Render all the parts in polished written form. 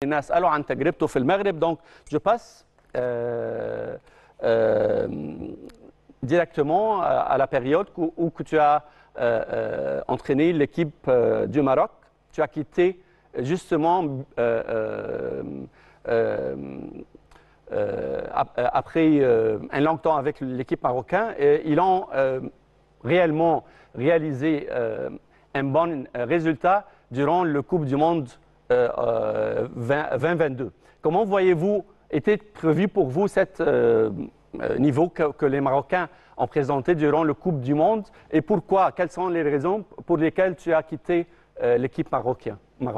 نسأله عن تجربته في المغرب. Donc, je passe directement à la période où tu as entraîné l'équipe du Maroc. Tu as quitté justement après un long temps avec l'équipe marocaine. Et ils ont réellement réalisé un bon résultat durant le Coupe du Monde 2022. Comment voyez-vous, était prévu pour vous cet niveau que les Marocains ont présenté durant le Coupe du Monde et pourquoi? Quelles sont les raisons pour lesquelles tu as quitté l'équipe marocaine?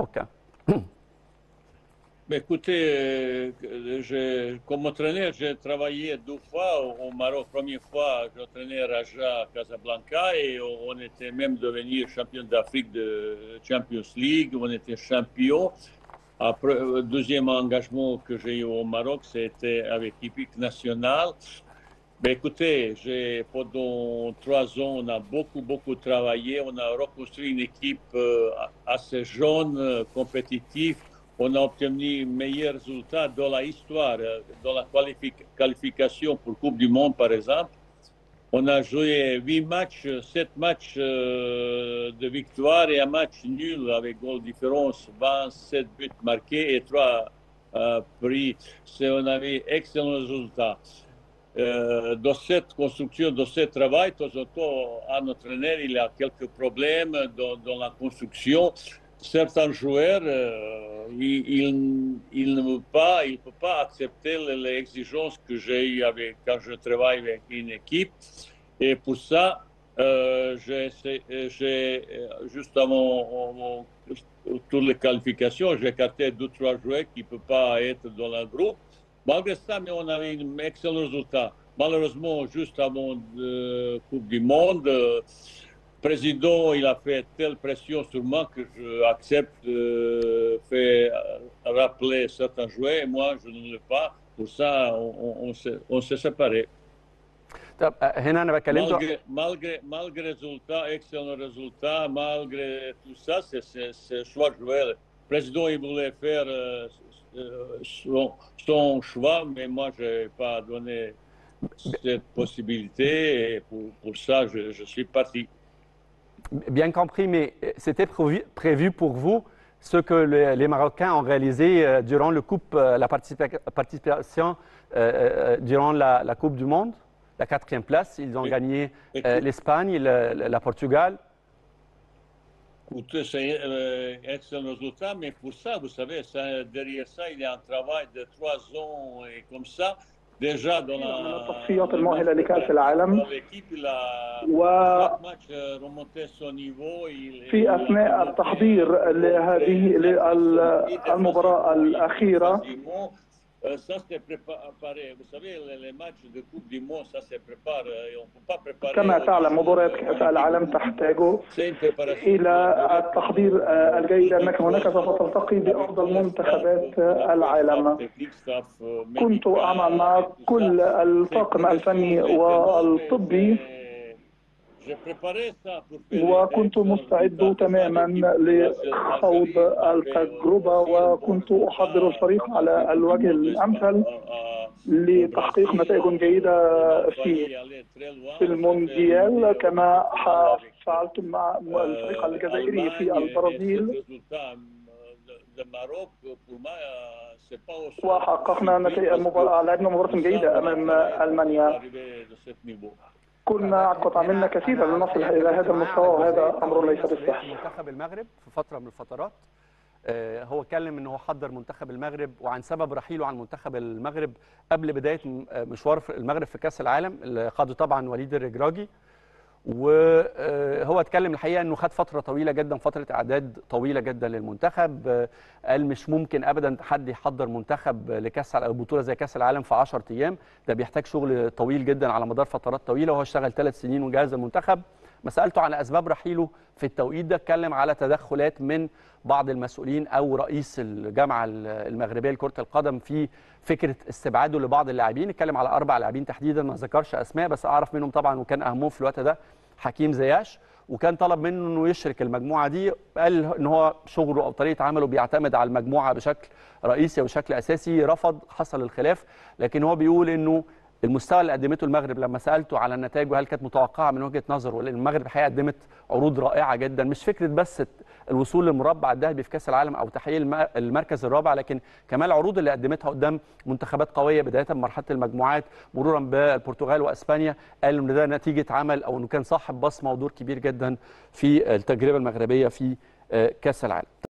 Écoutez, comme entraîneur, j'ai travaillé 2 fois au Maroc. Première fois, j'ai entraîné Raja Casablanca et on était même devenu champion d'Afrique de Champions League. On était champion. Après, le deuxième engagement que j'ai eu au Maroc, c'était avec l'équipe nationale. Écoutez, pendant 3 ans, on a beaucoup travaillé. On a reconstruit une équipe assez jeune, compétitive. On a obtenu de meilleurs résultats dans l'histoire, dans la qualification pour Coupe du Monde, par exemple. On a joué 8 matchs, 7 matchs de victoire et un match nul avec goal différence, 27 buts marqués et 3 prix. On avait excellents résultats. Dans cette construction, dans ce travail, de temps en temps, un entraîneur, il a quelques problèmes dans la construction. Certains joueurs, ils ne peuvent pas accepter les exigences que j'ai eues quand je travaille avec une équipe. Et pour ça, juste avant toutes les qualifications, j'ai écarté 2-3 joueurs qui ne peuvent pas être dans le groupe. Malgré ça, mais on avait un excellent résultat. Malheureusement, juste avant la Coupe du Monde, le président il a fait telle pression sur moi que j'accepte de faire rappeler certains joueurs et moi, je ne le fais pas. Pour ça, on s'est séparés. Malgré résultat, excellent résultat, malgré tout ça, c'est choix de joueur. Le président il voulait faire son choix, mais moi, je n'ai pas donné cette possibilité et pour ça, je suis parti. Bien compris, mais c'était prévu pour vous ce que les Marocains ont réalisé durant le coupe, la participation durant la Coupe du Monde, la 4e place. Ils ont gagné l'Espagne, la Portugal. C'est un excellent résultat, mais pour ça, vous savez, derrière ça, il y a un travail de 3 ans et comme ça. déjà dans التصفيات المؤهلة لكأس العالم وفي أثناء التحضير لهذه المباراة الأخيرة كما تعلم مباريات كأس العالم تحتاج إلى التحضير الجيد لأنك هناك سوف تلتقي بأفضل منتخبات العالم. كنت أعمل مع كل الطاقم الفني والطبي وكنت مستعد تماما لخوض التجربة وكنت أحضر الفريق على الوجه الأمثل لتحقيق نتائج جيدة في المونديال كما فعلت مع الفريق الجزائري في البرازيل وحققنا نتائج لعبنا مباراة جيدة أمام ألمانيا. كنا قد عملنا كثيرا لنصل الى هذا المستوى وهذا امر ليس بالسهل. منتخب المغرب في فتره من الفترات هو اتكلم ان هو حضر منتخب المغرب وعن سبب رحيله عن منتخب المغرب قبل بدايه مشوار المغرب في كاس العالم اللي خاضه طبعا وليد الرجراجي. وهو اتكلم الحقيقه انه خد فتره طويله جدا، فتره اعداد طويله جدا للمنتخب. قال مش ممكن ابدا حد يحضر منتخب لكاس بطوله زي كاس العالم في 10 ايام، ده بيحتاج شغل طويل جدا على مدار فترات طويله، وهو اشتغل 3 سنين وجهز المنتخب. ما سالته على اسباب رحيله في التوقيت ده، اتكلم على تدخلات من بعض المسؤولين او رئيس الجامعه المغربيه لكره القدم في فكره استبعاده لبعض اللاعبين. اتكلم على 4 لاعبين تحديدا، ما ذكرش اسماء بس اعرف منهم طبعا، وكان اهمهم في الوقت ده حكيم زياش. وكان طلب منه انه يشرك المجموعه دي. قال ان هو شغله او طريقه عمله بيعتمد على المجموعه بشكل رئيسي وبشكل اساسي. رفض، حصل الخلاف، لكن هو بيقول انه المستوى اللي قدمته المغرب، لما سالته على النتائج وهل كانت متوقعه من وجهه نظره، لان المغرب الحقيقه قدمت عروض رائعه جدا، مش فكره بس الوصول للمربع الذهبي في كاس العالم او تحقيق المركز الرابع، لكن كمان العروض اللي قدمتها قدام منتخبات قويه بدايه من مرحله المجموعات مرورا بالبرتغال واسبانيا. قال ان ده نتيجه عمل او انه كان صاحب بصمه ودور كبير جدا في التجربه المغربيه في كاس العالم.